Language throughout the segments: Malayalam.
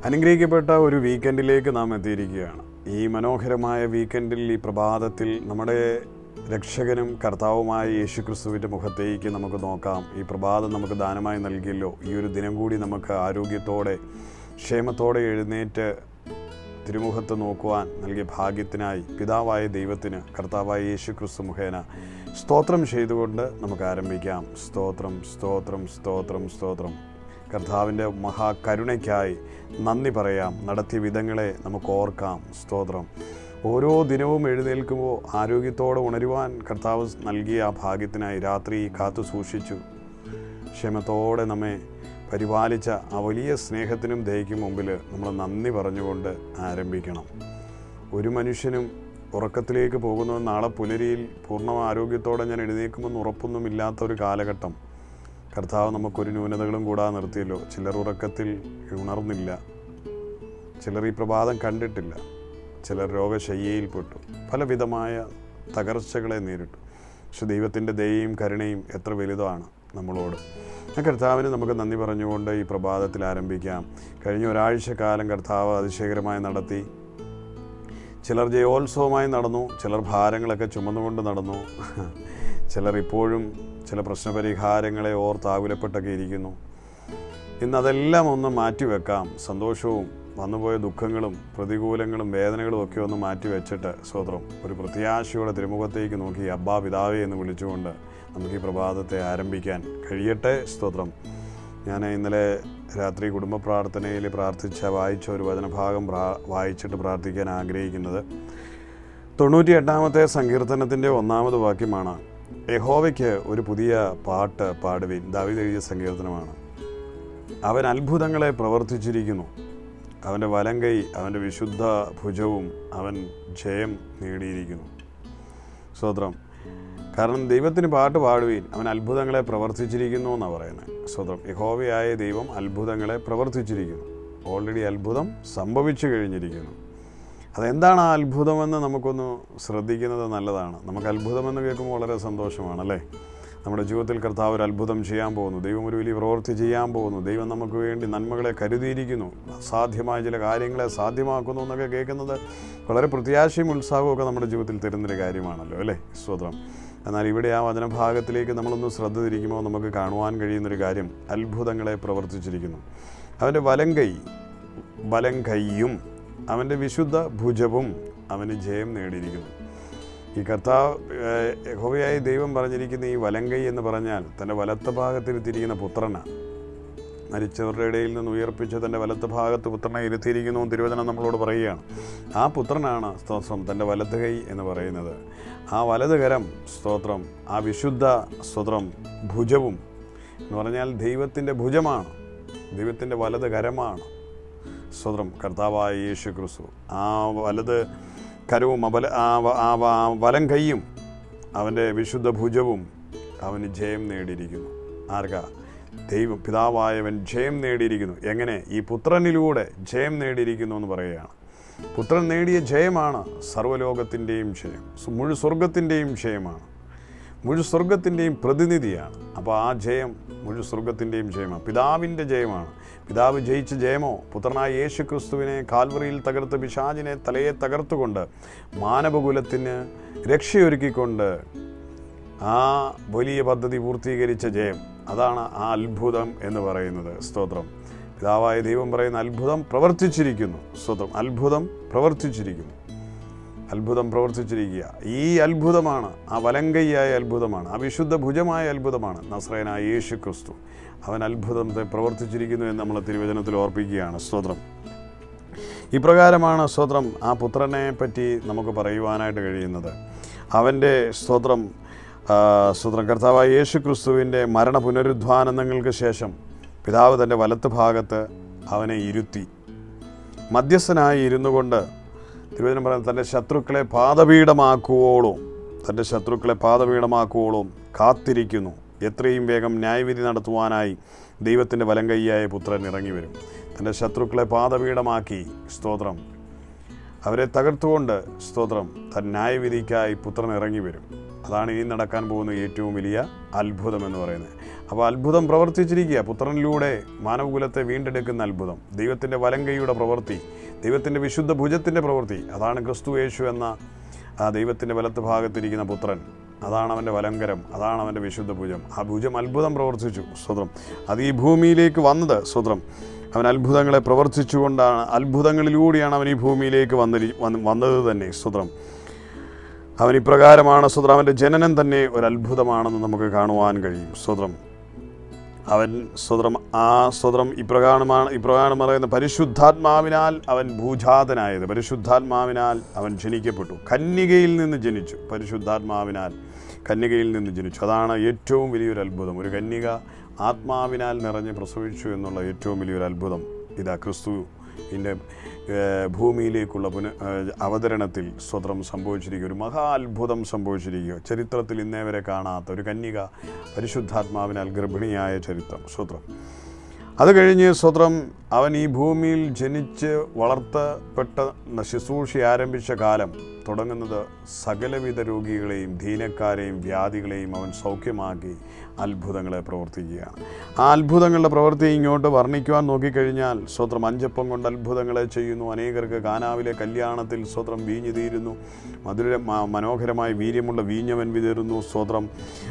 അനുഗ്രഹിക്കപ്പെട്ട ഒരു വീക്കെൻഡിലേക്ക് നാം എത്തിയിരിക്കുകയാണ്. ഈ മനോഹരമായ വീക്കെൻഡിൽ, ഈ പ്രഭാതത്തിൽ നമ്മുടെ രക്ഷകനും കർത്താവുമായ യേശുക്രിസ്തുവിൻ്റെ മുഖത്തേക്ക് നമുക്ക് നോക്കാം. ഈ പ്രഭാതം നമുക്ക് ദാനമായി നൽകിയല്ലോ. ഈ ഒരു ദിനം കൂടി നമുക്ക് ആരോഗ്യത്തോടെ ക്ഷേമത്തോടെ എഴുന്നേറ്റ് തിരുമുഖത്ത് നോക്കുവാൻ നൽകിയ ഭാഗ്യത്തിനായി പിതാവായ ദൈവത്തിന് കർത്താവായ യേശുക്രിസ്തു മുഖേന സ്തോത്രം ചെയ്തുകൊണ്ട് നമുക്ക് ആരംഭിക്കാം. സ്തോത്രം, സ്തോത്രം, സ്തോത്രം, സ്തോത്രം. കർത്താവിൻ്റെ മഹാകരുണയ്ക്കായി നന്ദി പറയാം. നടത്തിയ വിധങ്ങളെ നമുക്ക് ഓർക്കാം. സ്തോത്രം. ഓരോ ദിനവും എഴുന്നേൽക്കുമ്പോൾ ആരോഗ്യത്തോടെ ഉണരുവാൻ കർത്താവ് നൽകിയ ആ ഭാഗ്യത്തിനായി രാത്രി കാത്തു സൂക്ഷിച്ചു ക്ഷേമത്തോടെ നമ്മെ പരിപാലിച്ച ആ വലിയ സ്നേഹത്തിനും ദയയ്ക്കും മുമ്പിൽ നമ്മൾ നന്ദി പറഞ്ഞുകൊണ്ട് ആരംഭിക്കണം. ഒരു മനുഷ്യനും ഉറക്കത്തിലേക്ക് പോകുന്നത് നാളെ പുലരിയിൽ പൂർണ്ണ ആരോഗ്യത്തോടെ ഞാൻ എഴുന്നേൽക്കുമെന്ന് ഉറപ്പൊന്നുമില്ലാത്ത ഒരു കാലഘട്ടം കർത്താവ് നമുക്കൊരു ന്യൂനതകളും കൂടാതെ നിർത്തിയല്ലോ. ചിലർ ഉറക്കത്തിൽ ഉണർന്നില്ല, ചിലർ ഈ പ്രഭാതം കണ്ടിട്ടില്ല, ചിലർ രോഗശയ്യയിൽപ്പെട്ടു, പലവിധമായ തകർച്ചകളെ നേരിട്ടു. പക്ഷെ ദൈവത്തിൻ്റെ ദയയും കരുണയും എത്ര വലുതാണ് നമ്മളോട്. ആ കർത്താവിന് നമുക്ക് നന്ദി പറഞ്ഞുകൊണ്ട് ഈ പ്രഭാതത്തിൽ ആരംഭിക്കാം. കഴിഞ്ഞ ഒരാഴ്ചക്കാലം കർത്താവ് അതിശയകരമായി നടത്തി. ചിലർ ജയോത്സവമായി നടന്നു, ചിലർ ഭാരങ്ങളൊക്കെ ചുമന്നുകൊണ്ട് നടന്നു, ചിലർ ഇപ്പോഴും ചില പ്രശ്നപരിഹാരങ്ങളെ ഓർത്താകുലപ്പെട്ടൊക്കെ ഇരിക്കുന്നു. ഇന്നതെല്ലാം ഒന്ന് മാറ്റിവെക്കാം. സന്തോഷവും വന്നുപോയ ദുഃഖങ്ങളും പ്രതികൂലങ്ങളും വേദനകളും ഒക്കെ ഒന്ന് മാറ്റിവെച്ചിട്ട് സ്തോത്രം ഒരു പ്രത്യാശയോടെ തിരുമുഖത്തേക്ക് നോക്കി അബ്ബാ പിതാവേ എന്ന് വിളിച്ചുകൊണ്ട് നമുക്ക് ഈ പ്രഭാതത്തെ ആരംഭിക്കാൻ കഴിയട്ടെ. സ്തോത്രം. ഞാൻ ഇന്നലെ രാത്രി കുടുംബ പ്രാർത്ഥനയിൽ വായിച്ച ഒരു വചനഭാഗം വായിച്ചിട്ട് പ്രാർത്ഥിക്കാൻ ആഗ്രഹിക്കുന്നത് 98-ാമത്തെ സങ്കീർത്തനത്തിൻ്റെ 1-ാമത് വാക്യമാണ്. യഹോവയ്ക്ക് ഒരു പുതിയ പാട്ട് പാടുവിൻ. ദാവീദ് എഴുതിയ സങ്കീർത്തനമാണ്. അവൻ അത്ഭുതങ്ങളെ പ്രവർത്തിച്ചിരിക്കുന്നു. അവൻ്റെ വലങ്കൈ, അവൻ്റെ വിശുദ്ധ ഭുജവും അവൻ ജയം നേടിയിരിക്കുന്നു. സ്തോത്രം. കാരണം ദൈവത്തിന് പാട്ട് പാടുവിൻ, അവൻ അത്ഭുതങ്ങളെ പ്രവർത്തിച്ചിരിക്കുന്നു എന്നാണ് പറയുന്നത്. സ്തോത്രം. യഹോവയായ ദൈവം അത്ഭുതങ്ങളെ പ്രവർത്തിച്ചിരിക്കുന്നു. ഓൾറെഡി അത്ഭുതം സംഭവിച്ചു കഴിഞ്ഞിരിക്കുന്നു. അതെന്താണ് ആ അത്ഭുതമെന്ന് നമുക്കൊന്ന് ശ്രദ്ധിക്കുന്നത് നല്ലതാണ്. നമുക്ക് അത്ഭുതമെന്ന് കേൾക്കുമ്പോൾ വളരെ സന്തോഷമാണല്ലേ. നമ്മുടെ ജീവിതത്തിൽ കർത്താവ് ഒരു അത്ഭുതം ചെയ്യാൻ പോകുന്നു. ദൈവം ഒരു വലിയ പ്രവൃത്തി ചെയ്യാൻ പോകുന്നു. ദൈവം നമുക്ക് വേണ്ടി നന്മകളെ കരുതിയിരിക്കുന്നു. അസാധ്യമായ ചില കാര്യങ്ങളെ സാധ്യമാക്കുന്നു എന്നൊക്കെ കേൾക്കുന്നത് വളരെ പ്രത്യാശയും ഉത്സാഹവും ഒക്കെ നമ്മുടെ ജീവിതത്തിൽ തരുന്നൊരു കാര്യമാണല്ലോ അല്ലേ. സ്തോത്രം. എന്നാൽ ഇവിടെ ആ വചനഭാഗത്തിലേക്ക് നമ്മളൊന്ന് ശ്രദ്ധ തിരിക്കുമ്പോൾ നമുക്ക് കാണുവാൻ കഴിയുന്നൊരു കാര്യം, അത്ഭുതങ്ങളെ പ്രവർത്തിച്ചിരിക്കുന്നു. അവൻ്റെ വലങ്കൈയും അവൻ്റെ വിശുദ്ധ ഭുജവും അവന് ജയം നേടിയിരിക്കുന്നു. ഈ കർത്താവ് യഹോവയായ ദൈവം പറഞ്ഞിരിക്കുന്ന ഈ വലങ്കൈ എന്ന് പറഞ്ഞാൽ തൻ്റെ വലത്ത ഭാഗത്തിരുത്തിയിരിക്കുന്ന പുത്രനാണ്. മരിച്ചവരുടെ ഇടയിൽ നിന്ന് ഉയർപ്പിച്ച് തൻ്റെ വലത്ത ഭാഗത്ത് പുത്രനെ ഇരുത്തിയിരിക്കുന്നു തിരുവചനം നമ്മളോട് പറയുകയാണ്. ആ പുത്രനാണ് സ്തോത്രം തൻ്റെ വലത് കൈ എന്ന് പറയുന്നത്. ആ വലത് കരം സ്തോത്രം, ആ വിശുദ്ധ സ്തോത്രം ഭുജവും എന്ന് പറഞ്ഞാൽ ദൈവത്തിൻ്റെ ഭുജമാണ്, ദൈവത്തിൻ്റെ വലത് കരമാണ്. സ്തോത്രം. കർത്താവായ യേശുക്രിസ്തു ആ വലത് കരവും വലം കൈയും അവൻ്റെ വിശുദ്ധ ഭുജവും അവന് ജയം നേടിയിരിക്കുന്നു. ആർക്കാ? ദൈവം പിതാവായവൻ ജയം നേടിയിരിക്കുന്നു. എങ്ങനെ? ഈ പുത്രനിലൂടെ ജയം നേടിയിരിക്കുന്നു എന്ന് പറയുകയാണ്. പുത്രൻ നേടിയ ജയമാണ് സർവ്വലോകത്തിൻ്റെയും ജയം, മുഴു സ്വർഗത്തിൻ്റെയും ജയമാണ്, മുഴു സ്വർഗത്തിൻ്റെയും പ്രതിനിധിയാണ്. അപ്പോൾ ആ ജയം മുഴു സ്വർഗത്തിൻ്റെയും ജയമാണ്, പിതാവിൻ്റെ ജയമാണ്. പിതാവ് ജയിച്ച ജയമോ പുത്രനായ യേശു ക്രിസ്തുവിനെ കാൽവറിയിൽ തകർത്ത് പിശാചിനെ തലയെ തകർത്തുകൊണ്ട് മാനവകുലത്തിന് രക്ഷയൊരുക്കിക്കൊണ്ട് ആ വലിയ പദ്ധതി പൂർത്തീകരിച്ച ജയം, അതാണ് ആ അത്ഭുതം എന്ന് പറയുന്നത്. സ്തോത്രം. പിതാവായ ദൈവം പറയുന്ന അത്ഭുതം പ്രവർത്തിച്ചിരിക്കുന്നു. സ്തോത്രം. അത്ഭുതം പ്രവർത്തിച്ചിരിക്കുന്നു. അത്ഭുതം പ്രവർത്തിച്ചിരിക്കുക. ഈ അത്ഭുതമാണ്, ആ വലങ്കയ്യായ അത്ഭുതമാണ്, ആ വിശുദ്ധ ഭുജമായ അത്ഭുതമാണ് നസ്രയനായ യേശു ക്രിസ്തു. അവൻ അത്ഭുതത്തെ പ്രവർത്തിച്ചിരിക്കുന്നു എന്ന് നമ്മൾ തിരുവചനത്തിൽ ഓർപ്പിക്കുകയാണ്. സ്തോത്രം. ഇപ്രകാരമാണ് സ്തോത്രം ആ പുത്രനെ പറ്റി നമുക്ക് പറയുവാനായിട്ട് കഴിയുന്നത്. അവൻ്റെ സ്തോത്രം കർത്താവായ യേശു ക്രിസ്തുവിൻ്റെ മരണ പുനരുദ്ധാനങ്ങൾക്ക് ശേഷം പിതാവ് തൻ്റെ വലത്ത് ഭാഗത്ത് അവനെ ഇരുത്തി മധ്യസ്ഥനായി ഇരുന്നു കൊണ്ട് തിരുവചനം പറയുന്നത് തൻ്റെ ശത്രുക്കളെ പാദപീഠമാക്കുവോളം കാത്തിരിക്കുന്നു. എത്രയും വേഗം ന്യായവിധി നടത്തുവാനായി ദൈവത്തിൻ്റെ വലങ്കയ്യായ പുത്രൻ ഇറങ്ങി വരും. തൻ്റെ ശത്രുക്കളെ പാദപീഠമാക്കി സ്തോത്രം അവരെ തകർത്തുകൊണ്ട് സ്തോത്രം തൻ ന്യായവിധിക്കായി പുത്രൻ ഇറങ്ങി വരും. അതാണ് ഇനി നടക്കാൻ പോകുന്ന ഏറ്റവും വലിയ അത്ഭുതം എന്ന് പറയുന്നത്. അപ്പോൾ അത്ഭുതം പ്രവർത്തിച്ചിരിക്കുക. പുത്രനിലൂടെ മാനവകുലത്തെ വീണ്ടെടുക്കുന്ന അത്ഭുതം, ദൈവത്തിൻ്റെ വലങ്കൈയുടെ പ്രവൃത്തി, ദൈവത്തിൻ്റെ വിശുദ്ധ ഭുജത്തിൻ്റെ പ്രവൃത്തി. അതാണ് ക്രിസ്തു യേശു എന്ന ആ ദൈവത്തിൻ്റെ വലത്ത് ഭാഗത്തിരിക്കുന്ന പുത്രൻ. അതാണ് അവൻ്റെ വലങ്കരം, അതാണ് അവൻ്റെ വിശുദ്ധ ഭുജം. ആ ഭുജം അത്ഭുതം പ്രവർത്തിച്ചു. സ്വതം അത് ഈ ഭൂമിയിലേക്ക് വന്നത്. സ്വതം അവൻ അത്ഭുതങ്ങളെ പ്രവർത്തിച്ചുകൊണ്ടാണ്, അത്ഭുതങ്ങളിലൂടെയാണ് അവൻ ഈ ഭൂമിയിലേക്ക് വന്നത് തന്നെ. സ്വതം അവൻ ഇപ്രകാരമാണ്. സ്വതം അവൻ്റെ ജനനം തന്നെ ഒരു അത്ഭുതമാണെന്ന് നമുക്ക് കാണുവാൻ കഴിയും. സ്വതം അവൻ സ്വതം ഇപ്രകാരം പറയുന്ന പരിശുദ്ധാത്മാവിനാൽ അവൻ ഭൂജാതനായത്. പരിശുദ്ധാത്മാവിനാൽ അവൻ ജനിക്കപ്പെട്ടു, കന്യകയിൽ നിന്ന് ജനിച്ചു. പരിശുദ്ധാത്മാവിനാൽ കന്യകയിൽ നിന്ന് ജനിച്ചു. അതാണ് ഏറ്റവും വലിയൊരു അത്ഭുതം. ഒരു കന്യക ആത്മാവിനാൽ നിറഞ്ഞ് പ്രസവിച്ചു എന്നുള്ള ഏറ്റവും വലിയൊരു അത്ഭുതം ഇതാ ക്രിസ്തുവിൻ്റെ ഭൂമിയിലേക്കുള്ള അവതരണത്തിൽ സ്വതം സംഭവിച്ചിരിക്കുക. ഒരു മഹാ അത്ഭുതം സംഭവിച്ചിരിക്കുക. ചരിത്രത്തിൽ ഇന്നേ വരെ കാണാത്ത ഒരു കന്യക പരിശുദ്ധാത്മാവിനാൽ ഗർഭിണിയായ ചരിത്രം. സ്വതം അത് കഴിഞ്ഞ് സ്വതം അവൻ ഈ ഭൂമിയിൽ ജനിച്ച് വളർത്തപ്പെട്ട ശുശ്രൂഷ ആരംഭിച്ച കാലം തുടങ്ങുന്നത് സകലവിധ രോഗികളെയും ദീനക്കാരെയും വ്യാധികളെയും അവൻ സൗഖ്യമാക്കി അത്ഭുതങ്ങളെ പ്രവർത്തിക്കുകയാണ്. ആ അത്ഭുതങ്ങളുടെ പ്രവൃത്തി ഇങ്ങോട്ട് വർണ്ണിക്കുവാൻ നോക്കിക്കഴിഞ്ഞാൽ സ്വത്രം 5 അപ്പം കൊണ്ട് അത്ഭുതങ്ങളെ ചെയ്യുന്നു. അനേകർക്ക് കാനാവിലെ കല്യാണത്തിൽ സ്വത്രം വീഞ്ഞു തീരുന്നു. മനോഹരമായ വീര്യമുള്ള വീഞ്ഞവൻ വിതരുന്നു. സ്വത്രം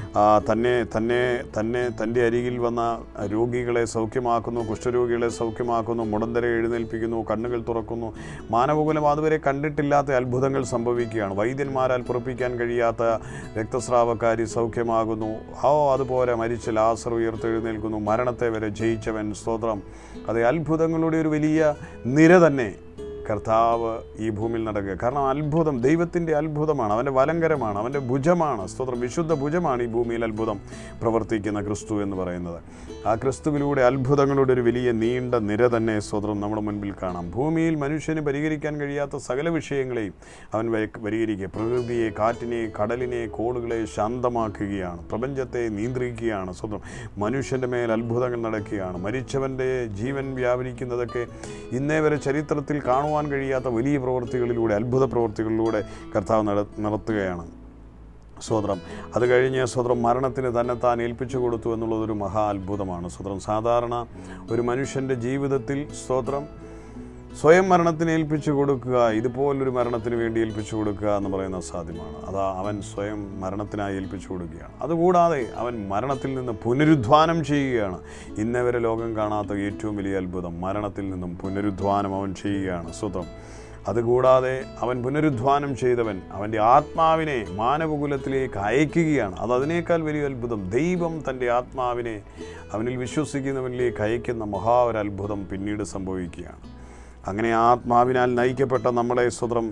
തൻ്റെ അരികിൽ വന്ന രോഗികളെ സൗഖ്യമാക്കുന്നു, കുഷ്ഠരോഗികളെ സൗഖ്യമാക്കുന്നു, മുടന്തരെ എഴുന്നേൽപ്പിക്കുന്നു, കണ്ണുകൾ തുറക്കുന്നു. മാനവകുലം അതുവരെ കണ്ടിട്ടില്ലാത്ത അത്ഭുതങ്ങൾ സംഭവിക്കുകയാണ്. വൈദ്യന്മാരാൽ പുറപ്പിക്കാൻ കഴിയാത്ത രക്തസ്രാവക്കാരി സൗഖ്യമാകുന്നു. അതുപോലെ മരിച്ച ലാസർ ഉയർത്തെഴുന്നേൽക്കുന്നു. മരണത്തെ വരെ ജയിച്ചവൻ. സ്തോത്രം. അത് അത്ഭുതങ്ങളുടെ ഒരു വലിയ നിര തന്നെ കർത്താവ് ഈ ഭൂമിയിൽ നടക്കുക. കാരണം അത്ഭുതം ദൈവത്തിൻ്റെ അത്ഭുതമാണ്, അവൻ്റെ വലങ്കരമാണ്, അവൻ്റെ ഭുജമാണ്. സ്തോത്രം. വിശുദ്ധ ഭുജമാണ് ഈ ഭൂമിയിൽ അത്ഭുതം പ്രവർത്തിക്കുന്ന ക്രിസ്തു എന്ന് പറയുന്നത്. ആ ക്രിസ്തുവിലൂടെ അത്ഭുതങ്ങളുടെ ഒരു വലിയ നീണ്ട നിര തന്നെ സ്തോത്രം നമ്മുടെ മുൻപിൽ കാണാം. ഭൂമിയിൽ മനുഷ്യന് പരിഹരിക്കാൻ കഴിയാത്ത സകല വിഷയങ്ങളെയും അവൻ പരിഹരിക്കുക. പ്രകൃതിയെ, കാറ്റിനെ, കടലിനെ, കോളുകളെ ശാന്തമാക്കുകയാണ്. പ്രപഞ്ചത്തെ നിയന്ത്രിക്കുകയാണ്. സ്വന്തം മനുഷ്യൻ്റെ മേൽ അത്ഭുതങ്ങൾ നടക്കുകയാണ്. മരിച്ചവൻ്റെ ജീവൻ വ്യാപരിക്കുന്നതൊക്കെ ഇന്നേ വരെ ചരിത്രത്തിൽ കാണുവാൻ കഴിയാത്ത വലിയ പ്രവൃത്തികളിലൂടെ, അത്ഭുത പ്രവൃത്തികളിലൂടെ കർത്താവ് നടത്തുകയാണ്. സ്വതന്ത്രം. അത് കഴിഞ്ഞ് സ്വതന്ത്രം മരണത്തിന് തന്നെത്താൻ ഏൽപ്പിച്ചു കൊടുത്തു എന്നുള്ളതൊരു മഹാ അത്ഭുതമാണ്. സ്വതന്ത്രം. സാധാരണ ഒരു മനുഷ്യൻ്റെ ജീവിതത്തിൽ സ്വതന്ത്രം സ്വയം മരണത്തിന് ഏൽപ്പിച്ചു കൊടുക്കുക, ഇതുപോലൊരു മരണത്തിന് വേണ്ടി ഏൽപ്പിച്ചു കൊടുക്കുക എന്ന് പറയുന്നത് അസാധ്യമാണ്. അതാ അവൻ സ്വയം മരണത്തിനായി ഏൽപ്പിച്ചു കൊടുക്കുകയാണ്. അതുകൂടാതെ അവൻ മരണത്തിൽ നിന്ന് പുനരുദ്ധാനം ചെയ്യുകയാണ്. ഇന്നേ വരെ ലോകം കാണാത്ത ഏറ്റവും വലിയ അത്ഭുതം, മരണത്തിൽ നിന്നും പുനരുദ്ധാനം അവൻ ചെയ്യുകയാണ്. സ്വതം. അതുകൂടാതെ അവൻ പുനരുദ്ധാനം ചെയ്തവൻ അവൻ്റെ ആത്മാവിനെ മാനവകുലത്തിലേക്ക് അയക്കുകയാണ്. അതിനേക്കാൾ വലിയ അത്ഭുതം. ദൈവം തൻ്റെ ആത്മാവിനെ അവനിൽ വിശ്വസിക്കുന്നവനിലേക്ക് അയക്കുന്ന മഹാ ഒരു അത്ഭുതം പിന്നീട് സംഭവിക്കുകയാണ്. അങ്ങനെ ആത്മാവിനാൽ നയിക്കപ്പെട്ട നമ്മളെ സ്വതന്ത്രം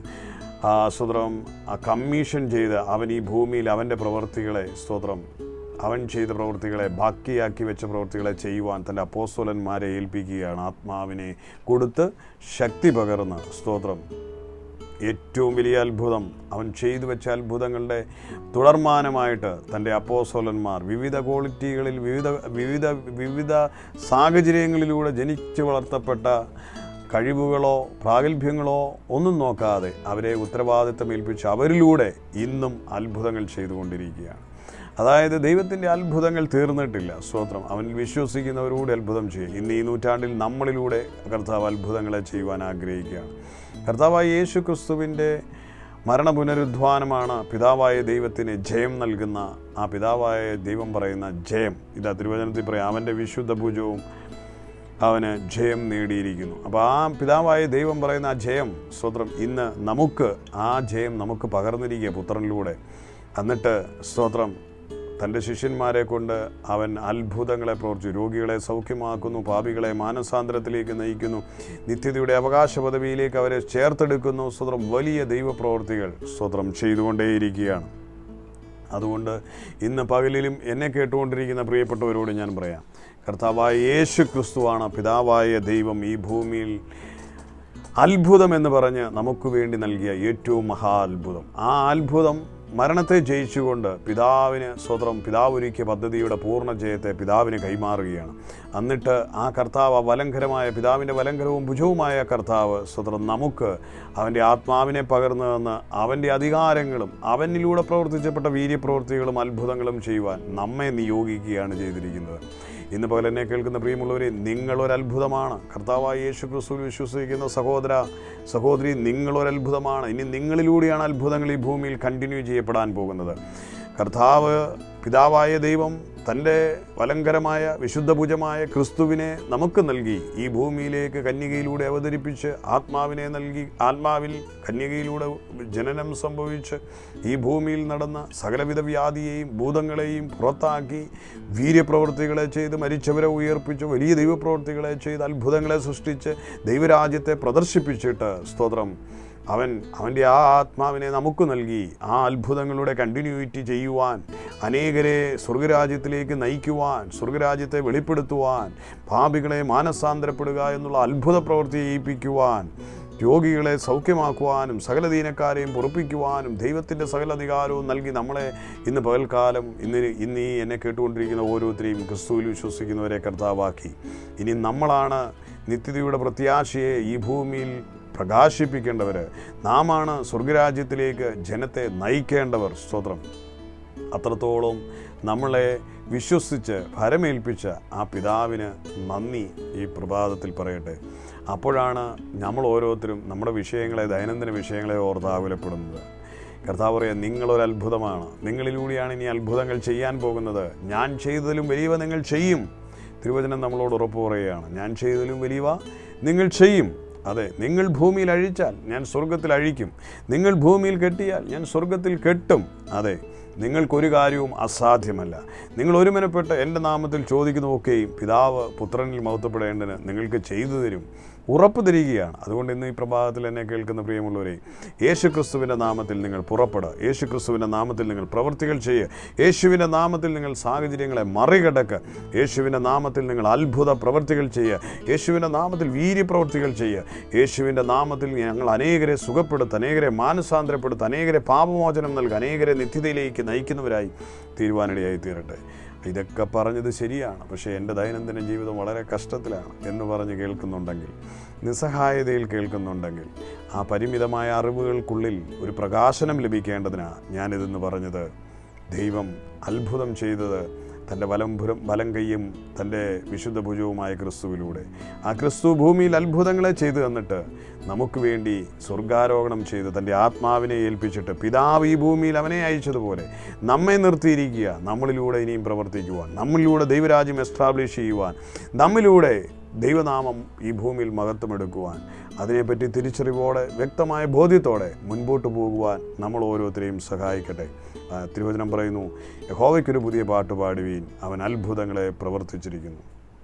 കമ്മീഷൻ ചെയ്ത് അവൻ ഈ ഭൂമിയിൽ അവൻ്റെ പ്രവൃത്തികളെ അവൻ ചെയ്ത പ്രവൃത്തികളെ, ബാക്കിയാക്കി വെച്ച പ്രവൃത്തികളെ ചെയ്യുവാൻ തൻ്റെ അപ്പോസ്തലന്മാരെ ഏൽപ്പിക്കുകയാണ്. ആത്മാവിനെ കൊടുത്ത് ശക്തി പകർന്ന് സ്തോത്രം. ഏറ്റവും വലിയ അത്ഭുതം അവൻ ചെയ്തു വെച്ച അത്ഭുതങ്ങളുടെ തുടർമാനമായിട്ട് തൻ്റെ അപ്പോസ്തലന്മാർ വിവിധ ക്വാളിറ്റികളിൽ വിവിധ സാഹചര്യങ്ങളിലൂടെ ജനിച്ചു വളർത്തപ്പെട്ട കഴിവുകളോ പ്രാഗൽഭ്യങ്ങളോ ഒന്നും നോക്കാതെ അവരെ ഉത്തരവാദിത്തം ഏൽപ്പിച്ച് അവരിലൂടെ ഇന്നും അത്ഭുതങ്ങൾ ചെയ്തുകൊണ്ടിരിക്കുകയാണ്. അതായത് ദൈവത്തിൻ്റെ അത്ഭുതങ്ങൾ തീർന്നിട്ടില്ല. സ്തോത്രം. അവനിൽ വിശ്വസിക്കുന്നവരോട് അത്ഭുതം ചെയ്യും. ഇന്ന് ഈ നൂറ്റാണ്ടിൽ നമ്മളിലൂടെ കർത്താവ് അത്ഭുതങ്ങളെ ചെയ്യുവാൻ ആഗ്രഹിക്കുകയാണ്. കർത്താവായ യേശു ക്രിസ്തുവിൻ്റെ മരണപുനരുദ്ധാനമാണ് പിതാവായ ദൈവത്തിന് ജയം നൽകുന്ന, ആ പിതാവായ ദൈവം പറയുന്ന ജയം. ഇതാ തിരുവചനത്തിൽ പറയാം, അവൻ്റെ വിശുദ്ധ ഭുജവും അവന് ജയം നേടിയിരിക്കുന്നു. അപ്പോൾ ആ പിതാവായ ദൈവം പറയുന്ന ആ ജയം സ്തോത്രം ഇന്ന് ആ ജയം നമുക്ക് പകർന്നിരിക്കുക പുത്രനിലൂടെ. എന്നിട്ട് സ്തോത്രം തൻ്റെ ശിഷ്യന്മാരെ കൊണ്ട് അവൻ അത്ഭുതങ്ങളെ പ്രവർത്തിച്ചു. രോഗികളെ സൗഖ്യമാക്കുന്നു, പാപികളെ മാനസാന്തരത്തിലേക്ക് നയിക്കുന്നു, നിത്യതയുടെ അവകാശ പദവിയിലേക്ക് അവരെ ചേർത്തെടുക്കുന്നു. സ്തോത്രം. വലിയ ദൈവപ്രവർത്തികൾ സ്തോത്രം ചെയ്തുകൊണ്ടേയിരിക്കുകയാണ്. അതുകൊണ്ട് ഇന്ന് പകലിലും എന്നെ കേട്ടുകൊണ്ടിരിക്കുന്ന പ്രിയപ്പെട്ടവരോട് ഞാൻ പറയാം, കർത്താവായ യേശു ക്രിസ്തുവാണ് പിതാവായ ദൈവം ഈ ഭൂമിയിൽ അത്ഭുതം എന്ന് പറഞ്ഞ് നമുക്ക് വേണ്ടി നൽകിയ ഏറ്റവും മഹാ അത്ഭുതം. ആ അത്ഭുതം മരണത്തെ ജയിച്ചുകൊണ്ട് പിതാവിന് സ്വതന്ത്രം പിതാവ് ഒരുക്കിയ പദ്ധതിയുടെ പൂർണ്ണ ജയത്തെ പിതാവിന് കൈമാറുകയാണ്. എന്നിട്ട് ആ കർത്താവ് വലങ്കരമായ പിതാവിൻ്റെ വലങ്കരവും ഭുജവുമായ കർത്താവ് സ്വതന്ത്രം നമുക്ക് അവൻ്റെ ആത്മാവിനെ പകർന്നു തന്ന് അവൻ്റെ അധികാരങ്ങളും അവനിലൂടെ പ്രവർത്തിച്ചപ്പെട്ട വീര്യപ്രവൃത്തികളും അത്ഭുതങ്ങളും ചെയ്യുവാൻ നമ്മെ നിയോഗിക്കുകയാണ് ചെയ്തിരിക്കുന്നത്. ഇന്ന് പോലെ എന്നെ കേൾക്കുന്ന പ്രിയമുള്ളവരെ, നിങ്ങളൊരത്ഭുതമാണ്. കർത്താവായ യേശു ക്രിസ്തുവിൽ വിശ്വസിക്കുന്ന സഹോദര സഹോദരി, നിങ്ങളൊരത്ഭുതമാണ്. ഇനി നിങ്ങളിലൂടെയാണ് അത്ഭുതങ്ങൾ ഈ ഭൂമിയിൽ കണ്ടിന്യൂ ചെയ്യപ്പെടാൻ പോകുന്നത്. കർത്താവ് പിതാവായ ദൈവം തൻ്റെ വലങ്കരമായ വിശുദ്ധഭുജമായ ക്രിസ്തുവിനെ നമുക്ക് നൽകി ഈ ഭൂമിയിലേക്ക് കന്യകയിലൂടെ അവതരിപ്പിച്ച് ആത്മാവിനെ നൽകി. ആത്മാവിൽ കന്യകയിലൂടെ ജനനം സംഭവിച്ച് ഈ ഭൂമിയിൽ നടന്ന സകലവിധ വ്യാധിയെയും ഭൂതങ്ങളെയും പുറത്താക്കി വീര്യപ്രവൃത്തികളെ ചെയ്ത് മരിച്ചവരെ ഉയർപ്പിച്ച് വലിയ ദൈവപ്രവൃത്തികളെ ചെയ്ത് അത്ഭുതങ്ങളെ സൃഷ്ടിച്ച് ദൈവരാജ്യത്തെ പ്രദർശിപ്പിച്ചിട്ട് സ്തോത്രം അവൻ്റെ ആ ആത്മാവിനെ നമുക്ക് നൽകി ആ അത്ഭുതങ്ങളുടെ കണ്ടിന്യൂറ്റി ചെയ്യുവാൻ, അനേകരെ സ്വർഗരാജ്യത്തിലേക്ക് നയിക്കുവാൻ, സ്വർഗരാജ്യത്തെ വെളിപ്പെടുത്തുവാൻ, പാപികളെ മാനസാന്തരപ്പെടുക എന്നുള്ള അത്ഭുത പ്രവൃത്തി ചെയ്യിപ്പിക്കുവാൻ, രോഗികളെ സൗഖ്യമാക്കുവാനും സകല ദീനക്കാരെയും പൊറുപ്പിക്കുവാനും ദൈവത്തിൻ്റെ സകല അധികാരവും നൽകി നമ്മളെ ഇന്ന് പകൽക്കാലം ഇന്ന് ഈ എന്നെ കേട്ടുകൊണ്ടിരിക്കുന്ന ഓരോരുത്തരെയും ക്രിസ്തുവിൽ വിശ്വസിക്കുന്നവരെ കർത്താവാക്കി. ഇനി നമ്മളാണ് നിത്യതയുടെ പ്രത്യാശയെ ഈ ഭൂമിയിൽ പ്രകാശിപ്പിക്കേണ്ടവർ. നാമാണ് സ്വർഗരാജ്യത്തിലേക്ക് ജനത്തെ നയിക്കേണ്ടവർ. സ്തോത്രം. അത്രത്തോളം നമ്മളെ വിശ്വസിച്ച് ഭരമേൽപ്പിച്ച ആ പിതാവിന് നന്ദി ഈ പ്രഭാതത്തിൽ പറയട്ടെ. അപ്പോഴാണ് നമ്മൾ ഓരോരുത്തരും നമ്മുടെ വിഷയങ്ങളെ, ദൈനംദിന വിഷയങ്ങളെ ഓർത്ത് ആകുലപ്പെടുന്നത്. കർത്താവ് പറയുക, നിങ്ങളൊരത്ഭുതമാണ്. നിങ്ങളിലൂടെയാണ് ഇനി അത്ഭുതങ്ങൾ ചെയ്യാൻ പോകുന്നത്. ഞാൻ ചെയ്തതിലും വലിയവ നിങ്ങൾ ചെയ്യും. തിരുവചനം നമ്മളോട് ഉറപ്പ് പറയുകയാണ്, ഞാൻ ചെയ്തതിലും വലിയവ നിങ്ങൾ ചെയ്യും. അതെ, നിങ്ങൾ ഭൂമിയിൽ അഴിച്ചാൽ ഞാൻ സ്വർഗത്തിൽ അഴിക്കും, നിങ്ങൾ ഭൂമിയിൽ കെട്ടിയാൽ ഞാൻ സ്വർഗത്തിൽ കെട്ടും. അതെ, നിങ്ങൾക്കൊരു കാര്യവും അസാധ്യമല്ല. നിങ്ങൾ ഒരുമനപ്പെട്ട് എൻ്റെ നാമത്തിൽ ചോദിക്കുന്നതൊക്കെയും പിതാവ് പുത്രനിൽ മഹത്വപ്പെടേണ്ടതിന് നിങ്ങൾക്ക് ചെയ്തു തരും, ഉറപ്പ് തരികയാണ്. അതുകൊണ്ട് ഇന്ന് ഈ പ്രഭാതത്തിൽ എന്നെ കേൾക്കുന്ന പ്രിയമുള്ളവരെ, യേശുക്രിസ്തുവിൻ്റെ നാമത്തിൽ നിങ്ങൾ പുറപ്പെടുക. യേശുക്രിസ്തുവിൻ്റെ നാമത്തിൽ നിങ്ങൾ പ്രവൃത്തികൾ ചെയ്യുക. യേശുവിൻ്റെ നാമത്തിൽ നിങ്ങൾ സാഹചര്യങ്ങളെ മറികടക്കുക. യേശുവിൻ്റെ നാമത്തിൽ നിങ്ങൾ അത്ഭുത പ്രവൃത്തികൾ ചെയ്യുക. യേശുവിൻ്റെ നാമത്തിൽ വീര്യപ്രവൃത്തികൾ ചെയ്യുക. യേശുവിൻ്റെ നാമത്തിൽ ഞങ്ങൾ അനേകരെ സുഖപ്പെടുത്തുക, അനേകരെ മാനസാന്തരപ്പെടുത്തുക, അനേകരെ പാപമോചനം നൽകുക, അനേകരെ നിത്യതയിലേക്ക് നയിക്കുന്നവരായി തീരുവാനിടയായി തീരട്ടെ. ഇതൊക്കെ പറഞ്ഞത് ശരിയാണ്, പക്ഷേ എൻ്റെ ദൈനംദിന ജീവിതം വളരെ കഷ്ടത്തിലാണ് എന്ന് പറഞ്ഞ് കേൾക്കുന്നുണ്ടെങ്കിൽ, നിസ്സഹായതയിൽ കേൾക്കുന്നുണ്ടെങ്കിൽ, ആ പരിമിതമായ അറിവുകൾക്കുള്ളിൽ ഒരു പ്രകാശനം ലഭിക്കേണ്ടതിനാണ് ഞാനിതെന്ന് പറഞ്ഞത്. ദൈവം അത്ഭുതം ചെയ്തത് തൻ്റെ വലം കൈയും തൻ്റെ വിശുദ്ധ ഭുജവുമായ ക്രിസ്തുവിലൂടെ. ആ ക്രിസ്തു ഭൂമിയിൽ അത്ഭുതങ്ങളെ ചെയ്തു തന്നിട്ട് നമുക്ക് വേണ്ടി സ്വർഗാരോഹണം ചെയ്ത് തൻ്റെ ആത്മാവിനെ ഏൽപ്പിച്ചിട്ട് പിതാവ് ഈ ഭൂമിയിൽ അവനെ അയച്ചതുപോലെ നമ്മെ നിർത്തിയിരിക്കുക. നമ്മളിലൂടെ ഇനിയും പ്രവർത്തിക്കുവാൻ, നമ്മളിലൂടെ ദൈവരാജ്യം എസ്റ്റാബ്ലിഷ് ചെയ്യുവാൻ, നമ്മിലൂടെ ദൈവനാമം ഈ ഭൂമിയിൽ മഹത്വമെടുക്കുവാൻ, അതിനെപ്പറ്റി തിരിച്ചറിവോടെ വ്യക്തമായ ബോധ്യത്തോടെ മുൻപോട്ട് പോകുവാൻ നമ്മൾ ഓരോരുത്തരെയും സഹായിക്കട്ടെ. തിരുവചനം പറയുന്നു, യഹോവയ്ക്കൊരു പുതിയ പാട്ട് പാടുവീൻ, അവൻ അത്ഭുതങ്ങളെ പ്രവർത്തിച്ചിരിക്കുന്നു.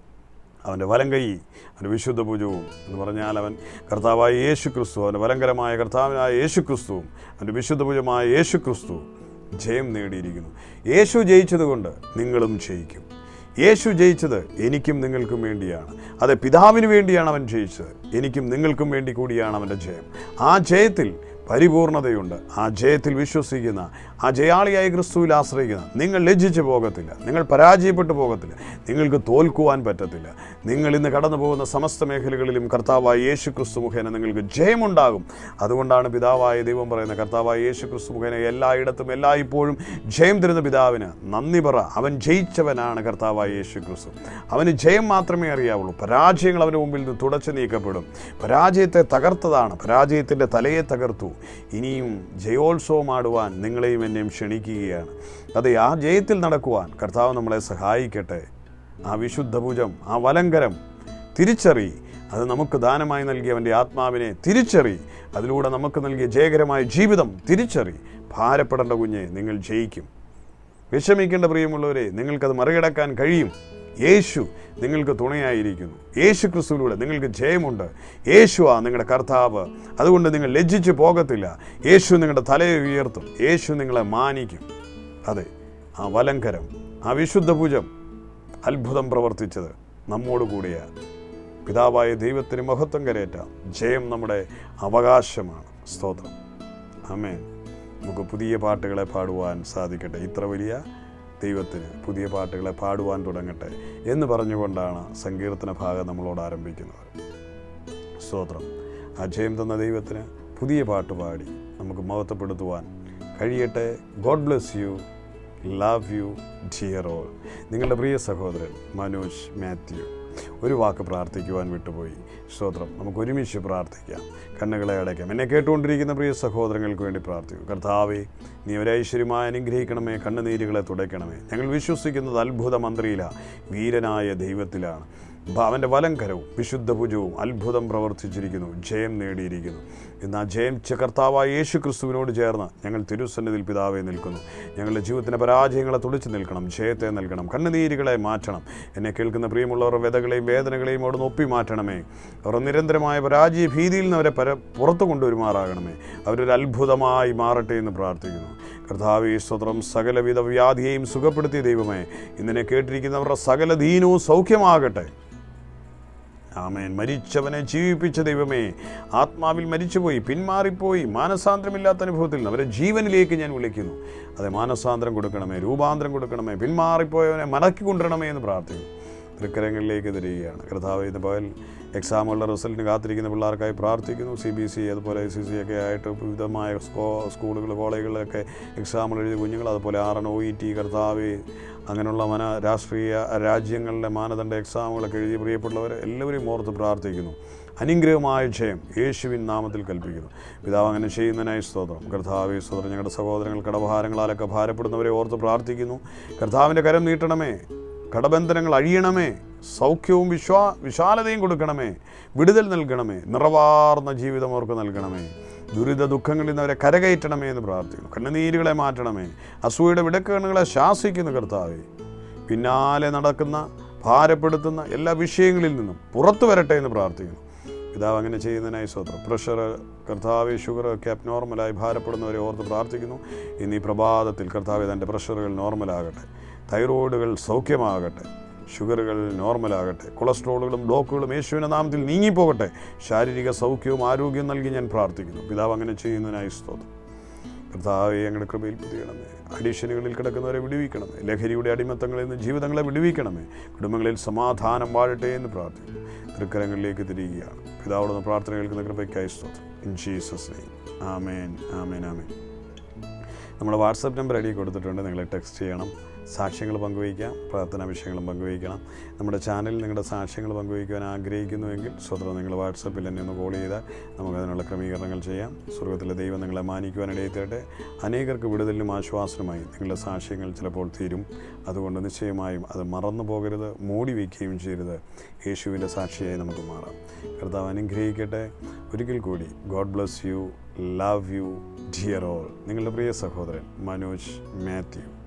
അവൻ്റെ വലം കൈ, അവൻ്റെ വിശുദ്ധ ഭുജവും എന്ന് പറഞ്ഞാൽ അവൻ കർത്താവായ യേശു ക്രിസ്തു, അവൻ്റെ വലങ്കരമായ കർത്താവിനായ യേശു ക്രിസ്തുവും അവൻ്റെ വിശുദ്ധ ഭുജമായ യേശു ക്രിസ്തു ജയം നേടിയിരിക്കുന്നു. യേശു ജയിച്ചതുകൊണ്ട് നിങ്ങളും ജയിക്കും. യേശു ജയിച്ചത് എനിക്കും നിങ്ങൾക്കും വേണ്ടിയാണ്. അതെ, പിതാവിന് വേണ്ടിയാണ് അവൻ ജയിച്ചത്. എനിക്കും നിങ്ങൾക്കും വേണ്ടി കൂടിയാണ് അവൻ്റെ ജയം. ആ ജയത്തിൽ പരിപൂർണതയുണ്ട്. ആ ജയത്തിൽ വിശ്വസിക്കുന്ന, ആ ജയാളിയായ ക്രിസ്തുവിൽ ആശ്രയിക്കുന്ന നിങ്ങൾ ലജ്ജിച്ച് പോകത്തില്ല, നിങ്ങൾ പരാജയപ്പെട്ടു പോകത്തില്ല, നിങ്ങൾക്ക് തോൽക്കുവാൻ പറ്റത്തില്ല. നിങ്ങൾ ഇന്ന് കടന്നു പോകുന്ന സമസ്ത മേഖലകളിലും കർത്താവായ യേശു ക്രിസ്തു മുഖേന നിങ്ങൾക്ക് ജയമുണ്ടാകും. അതുകൊണ്ടാണ് പിതാവായ ദൈവം പറയുന്നത്, കർത്താവായ യേശു ക്രിസ്തു മുഖേന എല്ലായിടത്തും എല്ലായ്പ്പോഴും ജയം തരുന്ന പിതാവിന് നന്ദി പറ. അവൻ ജയിച്ചവനാണ് കർത്താവായ യേശു ക്രിസ്തു. അവന് ജയം മാത്രമേ അറിയാവുള്ളൂ. പരാജയങ്ങൾ അവൻ്റെ മുമ്പിൽ നിന്ന് തുടച്ചു നീക്കപ്പെടും. പരാജയത്തെ തകർത്തതാണ്, പരാജയത്തിൻ്റെ തലയെ തകർത്തു. ഇനിയും ജയോത്സവമാടുവാൻ നിങ്ങളെയും എന്നെയും ക്ഷണിക്കുകയാണ്. അതെ, ആ ജയത്തിൽ നടക്കുവാൻ കർത്താവ് നമ്മളെ സഹായിക്കട്ടെ. ആ വിശുദ്ധ ഭുജം, ആ വലങ്കരം തിരിച്ചറി. അത് നമുക്ക് ദാനമായി നൽകിയ അവൻ്റെ ആത്മാവിനെ തിരിച്ചറി. അതിലൂടെ നമുക്ക് നൽകിയ ജയകരമായ ജീവിതം തിരിച്ചറി. ഭാരപ്പെടേണ്ട കുഞ്ഞെ, നിങ്ങൾ ജയിക്കും. വിഷമിക്കേണ്ട പ്രിയമുള്ളവരെ, നിങ്ങൾക്കത് മറികടക്കാൻ കഴിയും. യേശു നിങ്ങൾക്ക് തുണയായിരിക്കുന്നു. യേശു ക്രിസ്തുവിലൂടെ നിങ്ങൾക്ക് ജയമുണ്ട്. യേശുവാ നിങ്ങളുടെ കർത്താവ്. അതുകൊണ്ട് നിങ്ങൾ ലജ്ജിച്ച് പോകത്തില്ല. യേശു നിങ്ങളുടെ തലയെ ഉയർത്തും. യേശു നിങ്ങളെ മാനിക്കും. അതെ, ആ വലങ്കരം, ആ വിശുദ്ധ ഭുജം അത്ഭുതം പ്രവർത്തിച്ചത് നമ്മോട് കൂടിയാണ്. പിതാവായ ദൈവത്തിന് മഹത്വം കരേറ്റാം. ജയം നമ്മുടെ അവകാശമാണ്. സ്തോത്രം. ആമേൻ. നമുക്ക് പുതിയ പാട്ടുകളെ പാടുവാൻ സാധിക്കട്ടെ. ഇത്ര വലിയ ദൈവത്തിന് പുതിയ പാട്ടുകളെ പാടുവാൻ തുടങ്ങട്ടെ എന്ന് പറഞ്ഞുകൊണ്ടാണ് സങ്കീർത്തന ഭാഗം നമ്മളോട് ആരംഭിക്കുന്നത്. സ്തോത്രം. ആ ജയം തന്ന ദൈവത്തിന് പുതിയ പാട്ട് പാടി നമുക്ക് മഹത്വപ്പെടുത്തുവാൻ കഴിയട്ടെ. God bless you. Love you dear all. നിങ്ങളുടെ പ്രിയ സഹോദരൻ മനോജ് മാത്യു. ഒരു വാക്ക് പ്രാർത്ഥിക്കുവാൻ വിട്ടുപോയി. സ്തോത്രം. നമുക്ക് ഒരുമിച്ച് പ്രാർത്ഥിക്കാം. കണ്ണുകളെ അടയ്ക്കാം. എന്നെ കേട്ടുകൊണ്ടിരിക്കുന്ന പ്രിയ സഹോദരങ്ങൾക്ക് വേണ്ടി പ്രാർത്ഥിക്കും. കർത്താവേ, നീ ഒരൈശ്വര്യമായി അനുഗ്രഹിക്കണമേ, കണ്ണുനീരുകളെ തുടയ്ക്കണമേ. ഞങ്ങൾ വിശ്വസിക്കുന്നത് അത്ഭുത മന്ത്രിയിലാണ്, വീരനായ ദൈവത്തിലാണ്. അവൻ്റെ വലങ്കരവും വിശുദ്ധ ഭുജവും അത്ഭുതം പ്രവർത്തിച്ചിരിക്കുന്നു, ജയം നേടിയിരിക്കുന്നു. ഇന്ന് ആ ജയിച്ച കർത്താവായ യേശു ക്രിസ്തുവിനോട് ചേർന്ന് ഞങ്ങൾ തിരുസന്നിധിയിൽ പിതാവേ നിൽക്കുന്നു. ഞങ്ങളുടെ ജീവിതത്തിൻ്റെ പരാജയങ്ങളെ തുടിച്ചു നിൽക്കണം, ജയത്തെ നൽകണം, കണ്ണുനീരുകളെ മാറ്റണം. എന്നെ കേൾക്കുന്ന പ്രിയമുള്ളവർ വ്യതകളെയും വേദനകളെയും അവിടെ നിന്ന് ഒപ്പി മാറ്റണമേ. അവർ നിരന്തരമായ പരാജയ ഭീതിയിൽ നിന്ന് അവരെ പുറത്തു കൊണ്ടുവരുമാറാകണമേ. അവരൊരു അത്ഭുതമായി മാറട്ടെ എന്ന് പ്രാർത്ഥിക്കുന്നു. കർത്താവേ, സ്തോത്രം. സകലവിധ വ്യാധിയെയും സുഖപ്പെടുത്തിയ ദൈവമേ, ഇന്നെ കേട്ടിരിക്കുന്നവരുടെ സകല ദീനവും സൗഖ്യമാകട്ടെ. ആമേൻ. മരിച്ചവനെ ജീവിപ്പിച്ച ദൈവമേ, ആത്മാവിൽ മരിച്ചുപോയി, പിന്മാറിപ്പോയി, മാനസാന്തരമില്ലാത്ത അനുഭവത്തിൽ നിന്ന് അവരെ ജീവനിലേക്ക് ഞാൻ വിളിക്കുന്നു. അതെ, മാനസാന്തരം കൊടുക്കണമേ, രൂപാന്തരം കൊടുക്കണമേ, പിന്മാറിപ്പോയവനെ മടക്കി കൊണ്ടുവരണമേ എന്ന് പ്രാർത്ഥിക്കുന്നു. തൃക്കരങ്ങളിലേക്ക് തിരിയുകയാണ്. കർത്താവ്, ഇന്ന് പകൽ എക്സാമുകളുടെ റിസൾട്ടിന് കാത്തിരിക്കുന്ന പിള്ളേർക്കായി പ്രാർത്ഥിക്കുന്നു. CBSE അതുപോലെ ICC ഒക്കെ ആയിട്ട് വിവിധമായ സ്കൂളുകൾ, കോളേജുകളിലൊക്കെ എക്സാമുകൾ എഴുതിയ കുഞ്ഞുങ്ങൾ, അതുപോലെ RN, OET, കർത്താവ്, അങ്ങനെയുള്ള രാഷ്ട്രീയ രാജ്യങ്ങളിലെ മാനദണ്ഡ എക്സാമുകളൊക്കെ എഴുതിയ പ്രിയപ്പെട്ടവർ എല്ലാവരെയും ഓർത്ത് പ്രാർത്ഥിക്കുന്നു. അനുഗ്രഹമായ ജയം യേശുവിൻ നാമത്തിൽ കൽപ്പിക്കുന്നു. പിതാവ് അങ്ങനെ ചെയ്യുന്നതിനായി സ്തോത്രം. കർത്താവേ, സ്തോത്രം. ഞങ്ങളുടെ സഹോദരങ്ങൾ കടഭാരങ്ങളാലൊക്കെ ഭാരപ്പെടുന്നവരെ ഓർത്ത് പ്രാർത്ഥിക്കുന്നു. കർത്താവിൻ്റെ കരം നീട്ടണമേ, കടബന്ധനങ്ങൾ അഴിയണമേ, സൗഖ്യവും വിശാലതയും കൊടുക്കണമേ, വിടുതൽ നൽകണമേ, നിറവാർന്ന ജീവിതം അവർക്ക് നൽകണമേ. ദുരിത ദുഃഖങ്ങളിൽ നിന്ന് അവരെ കരകയറ്റണമേ എന്ന് പ്രാർത്ഥിക്കുന്നു. കണ്ണുനീരുകളെ മാറ്റണമേ. അസൂയയുടെ വിടക്കണ്ണുകളെ ശാസിക്കുന്നു കർത്താവേ. പിന്നാലെ നടക്കുന്ന ഭാരപ്പെടുത്തുന്ന എല്ലാ വിഷയങ്ങളിൽ നിന്നും പുറത്തു വരട്ടെ എന്ന് പ്രാർത്ഥിക്കുന്നു. പിതാവ് അങ്ങനെ ചെയ്യുന്നതിനായി സ്തോത്രം. പ്രഷർ, കർത്താവെ, ഷുഗറൊക്കെ അബ്നോർമലായി ഭാരപ്പെടുന്നവരെ ഓർത്ത് പ്രാർത്ഥിക്കുന്നു. ഇന്ന് ഈ പ്രഭാതത്തിൽ കർത്താവെ, തൻ്റെ പ്രഷറുകൾ നോർമലാകട്ടെ, തൈറോയിഡുകൾ സൗഖ്യമാകട്ടെ, ഷുഗറുകൾ നോർമലാകട്ടെ, കൊളസ്ട്രോളുകളും ബ്ലോക്കുകളും യേശുവിൻ്റെ നാമത്തിൽ നീങ്ങിപ്പോകട്ടെ. ശാരീരിക സൗഖ്യവും ആരോഗ്യവും നൽകി ഞാൻ പ്രാർത്ഥിക്കുന്നു. പിതാവ് അങ്ങനെ ചെയ്യുന്നതിനായി സ്തോത്രം. കർത്താവെ, ഞങ്ങളുടെ കൃപയിൽ പുതിയണമേ. അഡിഷനുകളിൽ കിടക്കുന്നവരെ വിടുവിക്കണമേ. ലഹരിയുടെ അടിമത്തങ്ങളിൽ നിന്ന് ജീവിതങ്ങളെ വിടുവിക്കണമേ. കുടുംബങ്ങളിൽ സമാധാനം വാഴട്ടെ എന്ന് പ്രാർത്ഥിക്കുന്നു. തൃക്കരങ്ങളിലേക്ക് തിരിയുകയാണ്. പിതാവോടൊന്ന് പ്രാർത്ഥന കേൾക്കുന്ന കൃപയ്ക്കായി സ്തോത്രം. In Jesus name. ആമേൻ, ആമേൻ, ആമേൻ. നമ്മുടെ വാട്സപ്പ് നമ്പർ ഐഡി കൊടുത്തിട്ടുണ്ട്. നിങ്ങൾ ടെക്സ്റ്റ് ചെയ്യണം. സാക്ഷ്യങ്ങൾ പങ്കുവയ്ക്കാം, പ്രാർത്ഥനാ വിഷയങ്ങളും പങ്കുവയ്ക്കണം. നമ്മുടെ ചാനലിൽ നിങ്ങളുടെ സാക്ഷ്യങ്ങൾ പങ്കുവയ്ക്കുവാൻ ആഗ്രഹിക്കുന്നുവെങ്കിൽ സ്വതന്ത്രം നിങ്ങൾ വാട്സപ്പിൽ എന്നെ ഒന്ന് കോൾ ചെയ്താൽ നമുക്കതിനുള്ള ക്രമീകരണങ്ങൾ ചെയ്യാം. സ്വർഗ്ഗത്തിലെ ദൈവം നിങ്ങളെ മാനിക്കുവാൻ ഇടയെത്തട്ടെ. അനേകർക്ക് വിടുതലിനും ആശ്വാസനുമായി നിങ്ങളുടെ സാക്ഷ്യങ്ങൾ ചിലപ്പോൾ തീരും. അതുകൊണ്ട് നിശ്ചയമായും അത് മറന്നു പോകരുത്, മൂടി വയ്ക്കുകയും ചെയ്യരുത്. യേശുവിൻ്റെ സാക്ഷിയായി നമുക്ക് മാറാം. കർത്താവ് അനുഗ്രഹിക്കട്ടെ. ഒരിക്കൽ കൂടി God bless you. Love you dear all. നിങ്ങളുടെ പ്രിയ സഹോദരൻ മനോജ് മാത്യു.